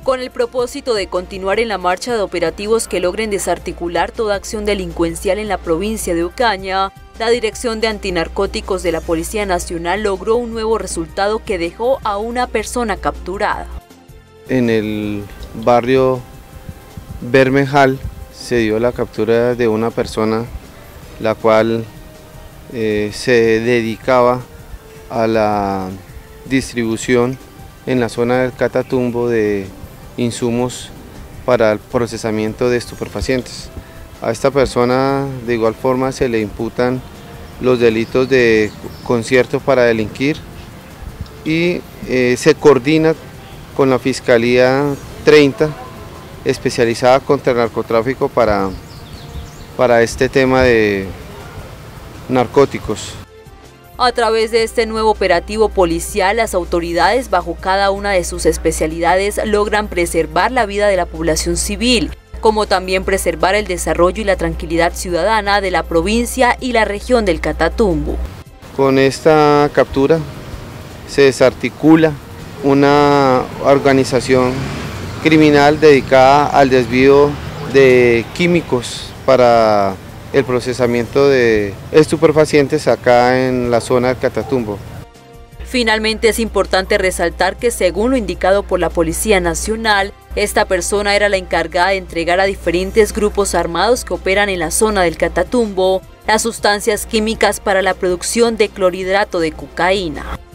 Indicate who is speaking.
Speaker 1: Con el propósito de continuar en la marcha de operativos que logren desarticular toda acción delincuencial en la provincia de Ocaña, la Dirección de Antinarcóticos de la Policía Nacional logró un nuevo resultado que dejó a una persona capturada.
Speaker 2: En el barrio Bermejal se dio la captura de una persona la cual se dedicaba a la distribución en la zona del Catatumbo de insumos para el procesamiento de estupefacientes. A esta persona de igual forma se le imputan los delitos de concierto para delinquir y se coordina con la Fiscalía 30 especializada contra el narcotráfico para este tema de narcóticos.
Speaker 1: A través de este nuevo operativo policial, las autoridades, bajo cada una de sus especialidades, logran preservar la vida de la población civil, como también preservar el desarrollo y la tranquilidad ciudadana de la provincia y la región del Catatumbo.
Speaker 2: Con esta captura se desarticula una organización criminal dedicada al desvío de químicos para el procesamiento de estupefacientes acá en la zona del Catatumbo.
Speaker 1: Finalmente es importante resaltar que, según lo indicado por la Policía Nacional, esta persona era la encargada de entregar a diferentes grupos armados que operan en la zona del Catatumbo las sustancias químicas para la producción de clorhidrato de cocaína.